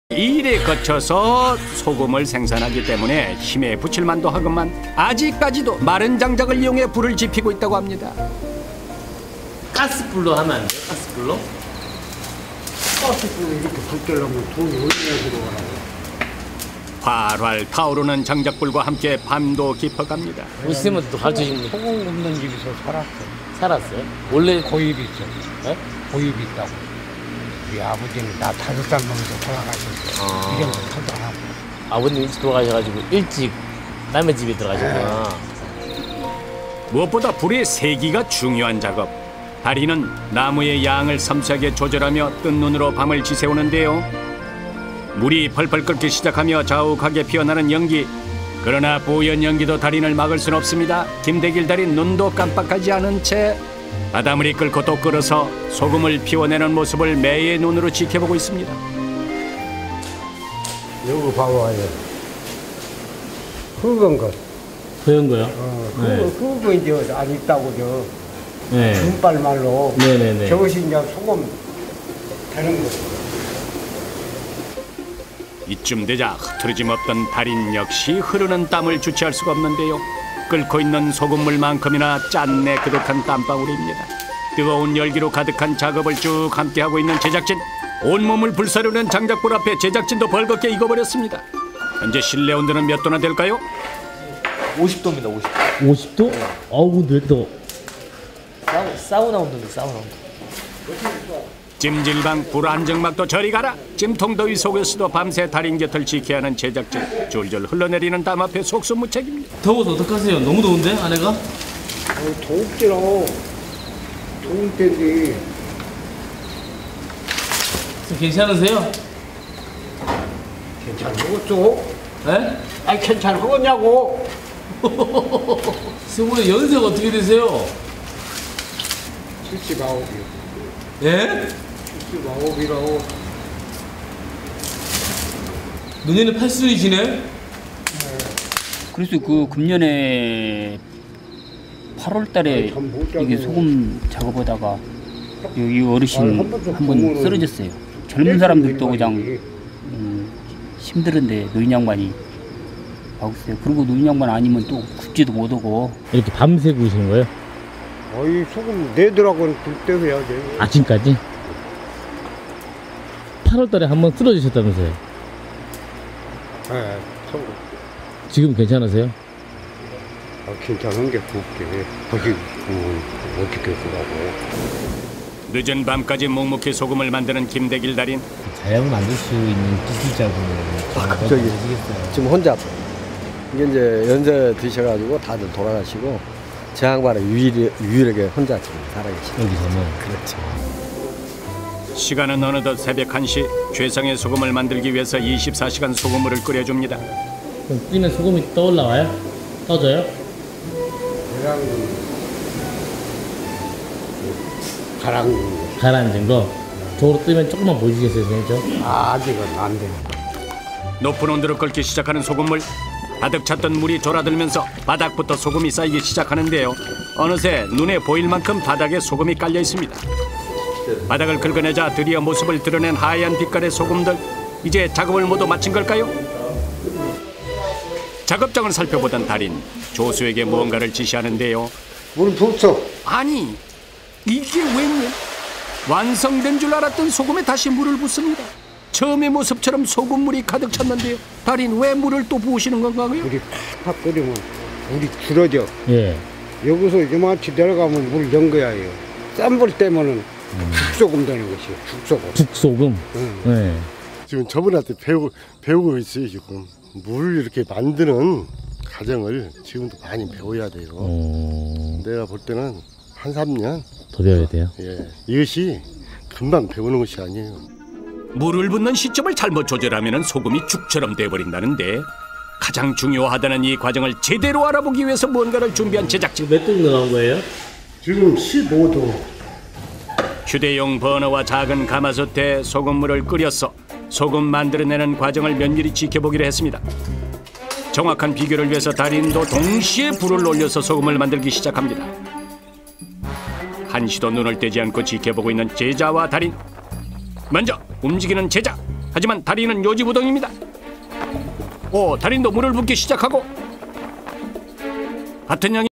이 일에 거쳐서 소금을 생산하기 때문에 힘에 붙일 만도 하건만 아직까지도 마른 장작을 이용해 불을 지피고 있다고 합니다. 가스불로 하면 안 돼요? 가스불로? 가스불로 이렇게 불 때려면 돈이 얼마나 들어가라고. 활활 타오르는 장작불과 함께 밤도 깊어갑니다. 선생님한테 또 가르쳐주십니까? 소금 굽는 집에서 살았어. 살았어요? 원래 고입이 있어. 네? 고입이 있다고. 우리 아버지는 나 5살 먹어서 돌아가셨어. 이런 거 타도 안 하고. 아버님 일찍 돌아가셔가지고 일찍 남의 집에 들어가셨구나. 무엇보다 불의 세기가 중요한 작업. 달인은 나무의 양을 섬세하게 조절하며 뜬 눈으로 밤을 지새우는데요. 물이 펄펄 끓기 시작하며 자욱하게 피어나는 연기. 그러나 뿌연 연기도 달인을 막을 순 없습니다. 김대길 달인 눈도 깜빡하지 않은 채 바닷물이 끓고 또 끓어서 소금을 피워내는 모습을 매의 눈으로 지켜보고 있습니다. 여기 봐봐요. 흙은 것. 그런 거요? 흙은 이제 안 있다고 저. 네. 준빨 말로. 네네네. 저것이 이제 소금 되는 거. 이쯤 되자 흐트러짐 없던 달인 역시 흐르는 땀을 주체할 수가 없는데요. 끓고 있는 소금물만큼이나 짠내 그득한 땀방울입니다. 뜨거운 열기로 가득한 작업을 쭉 함께하고 있는 제작진. 온몸을 불사르는 장작불 앞에 제작진도 벌겋게 익어버렸습니다. 현재 실내 온도는 몇 도나 될까요? 50도입니다. 50도. 50도? 아우 근데 왜 이렇게 더워? 사우나 온도인데 사우나 온도. 찜질방 불 안정막도 저리 가라. 찜통 더위 속에서도 밤새 달인 곁을 지켜야 하는 제작진. 줄줄 흘러내리는 땀 앞에 속수무책입니다. 더워서 어떡하세요? 너무 더운데 아내가? 더욱지로 더울 텐데. 괜찮으세요? 괜찮겠죠? 네? 아니 괜찮겠냐고. 스물에 연세가 어떻게 되세요? 79이요. 예? 79이라고. 내년에 80이시네? 그래서 그 금년에 8월 달에 이게 소금 작업하다가 이 어르신 한 번 쓰러졌어요. 젊은 사람들도 그냥 힘들은데 노인 양반이 하고 있어요. 그리고 노인 양반 아니면 또 굽지도 못하고. 이렇게 밤새 구우시는 거예요? 어이 소금 내더라고는 불때 해야 돼. 아침까지? 8월 달에 한 번 쓰러지셨다면서요? 네, 소금. 지금 괜찮으세요? 괜찮은 게 굽게. 거기 어떻게 쓰라고. 늦은 밤까지 묵묵히 소금을 만드는 김대길 달인. 자영을 만들 수 있는 기술자분은 갑자기 지금 혼자 이제 연세 드셔가지고 다들 돌아가시고 제 양반은 유일하게 혼자 지금 살아계시죠. 여기서는. 그렇죠. 시간은 어느덧 새벽 1시. 최상의 소금을 만들기 위해서 24시간 소금물을 끓여줍니다. 그럼 끓이면 소금이 떠올라와요? 떠져요? 그냥 가라앉은 거? 저로 뜨면 조금만 보여주겠어요, 선생님? 아직은 안 돼. 높은 온도로 끓기 시작하는 소금물. 가득 찼던 물이 졸아들면서 바닥부터 소금이 쌓이기 시작하는데요. 어느새 눈에 보일 만큼 바닥에 소금이 깔려 있습니다. 바닥을 긁어내자 드디어 모습을 드러낸 하얀 빛깔의 소금들. 이제 작업을 모두 마친 걸까요? 작업장을 살펴보던 달인. 조수에게 무언가를 지시하는데요. 물 붓어. 아니, 이게 웬일? 완성된 줄 알았던 소금에 다시 물을 붓습니다. 처음의 모습처럼 소금물이 가득 찼는데요. 달인 왜 물을 또 부으시는 건가요? 물이 팍팍 끓이면 물이 줄어져. 예. 여기서 이만치 내려가면 물 넣은 거야. 싼 불 때면은 죽소금 되는 것이에요. 죽소금. 죽소금? 네. 지금 저분한테 배우고 있어요. 지금 물을 이렇게 만드는 과정을 지금도 많이 배워야 돼요. 내가 볼 때는 한 3년 더 배워야 돼요? 예, 이것이 금방 배우는 것이 아니에요. 물을 붓는 시점을 잘못 조절하면 소금이 죽처럼 돼버린다는데 가장 중요하다는 이 과정을 제대로 알아보기 위해서 뭔가를 준비한 제작진. 몇 도 넣은 거예요? 지금 15도. 휴대용 버너와 작은 가마솥에 소금물을 끓여서 소금 만들어내는 과정을 면밀히 지켜보기로 했습니다. 정확한 비교를 위해서 달인도 동시에 불을 올려서 소금을 만들기 시작합니다. 한시도 눈을 떼지 않고 지켜보고 있는 제자와 달인. 먼저 움직이는 제자. 하지만 달인은 요지부동입니다. 오, 달인도 물을 붓기 시작하고 같은 양이